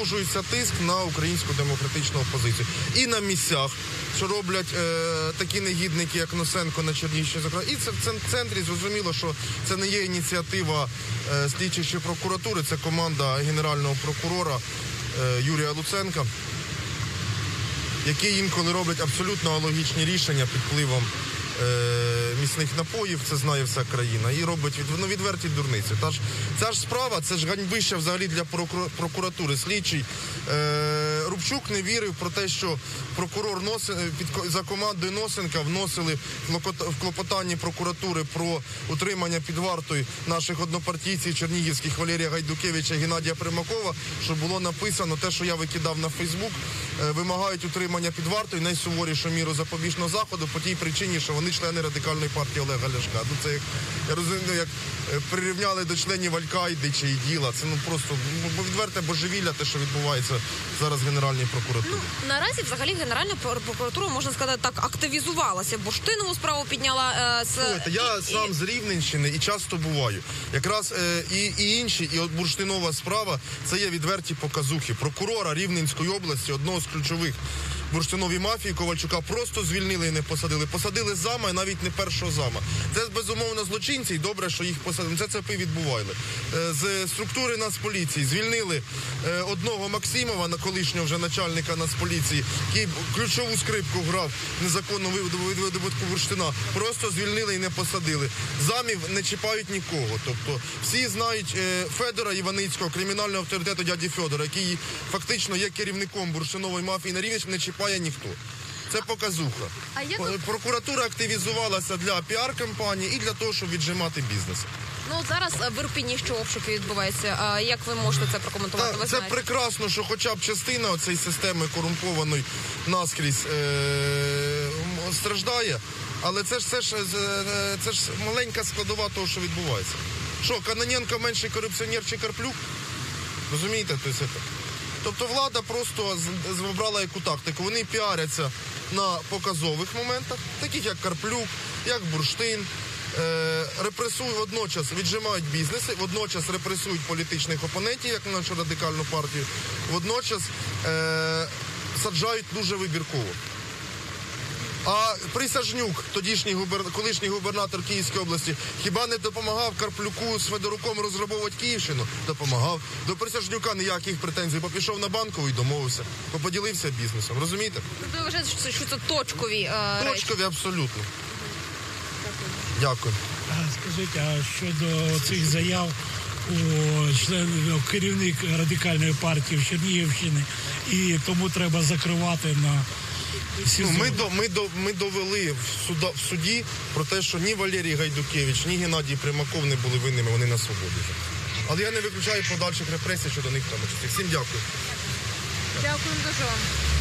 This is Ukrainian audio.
продовжується тиск на українську демократичну опозицію. І на місцях, що роблять такі негідники, як Носенко на Чернігівщині. І це в центрі зрозуміло, що це не є ініціатива слідчої прокуратури, це команда генерального прокурора Юрія Луценка, які інколи роблять абсолютно алогічні рішення під впливом міцних напоїв, це знає вся країна, і робить відверті дурниці. Ця ж справа, це ж ганьбище взагалі для прокуратури. Слідчий Рубчук не вірив про те, що прокурор за командою Носенка вносили в клопотанні прокуратури про утримання під вартою наших однопартійців чернігівських Валерія Гайдукевича і Геннадія Примакова, що було написано те, що я викидав на Фейсбук, вимагають утримання під вартою, найсуворішу міру запобіжного заходу по тій причині, що вони члени Радикальної партії Олега Ляшка. Ну, це, я розумію, як прирівняли до членів Аль-Каїди чи ІДІЛа. Це просто відверте божевілля, те, що відбувається зараз в Генеральній прокуратурі. Ну, наразі, взагалі, Генеральна прокуратура, можна сказати, так активізувалася. Бурштинову справу підняла Слухайте, я сам з Рівненщини і часто буваю. Якраз і інші, і от Бурштинова справа, це є відверті показухи. Прокурора Рівненської області, одного з ключових бурштиновій мафії Ковальчука, просто звільнили і не посадили. Посадили зама, і навіть не першого зама. Це, безумовно, злочинці, і добре, що їх посадили. Це ЦП відбували. З структури Нацполіції звільнили одного Максимова, колишнього вже начальника Нацполіції, який ключову скрипку грав незаконну видобутку бурштина. Просто звільнили і не посадили. Замів не чіпають нікого. Тобто всі знають Федора Іваницького, кримінального авторитету дяді Федора, який фактично є керівником бурштинової мафії на Рівненщині, не чіпає ніхто. Це показуха. Прокуратура активізувалася для піар-кампанії і для того, щоб віджимати бізнес. Ну, зараз в Ірпені що обшуки відбуваються. Як ви можете це прокоментувати? Це прекрасно, що хоча б частина цієї системи корумпованої наскрізь страждає, але це ж маленька складова того, що відбувається. Що, Кононенко менший корупціонер чи Карплюк? Розумієте? Тобто влада просто обрала яку тактику. Вони піаряться на показових моментах, таких як Карплюк, як Бурштин, репресують водночас, віджимають бізнеси, водночас репресують політичних опонентів, як нашу Радикальну партію, водночас саджають дуже вибірково. А Присяжнюк, колишній губернатор Київської області, хіба не допомагав Карплюку з Федоруком розграбовувати Київщину? Допомагав. До Присяжнюка ніяких претензій, бо пішов на Банкову і домовився, поділився бізнесом. Розумієте? Ви вважаєте, що це точкові речі? Точкові, абсолютно. Дякую. Скажіть, а щодо цих заяв керівник Радикальної партії в Чернігівщині, і тому треба закривати на СІЗО? Ми довели в суді про те, що ні Валерій Гайдукевич, ні Геннадій Примаков не були винними, вони на свободі. Але я не виключаю подальших репресій щодо них. Всім дякую. Дякую дуже вам.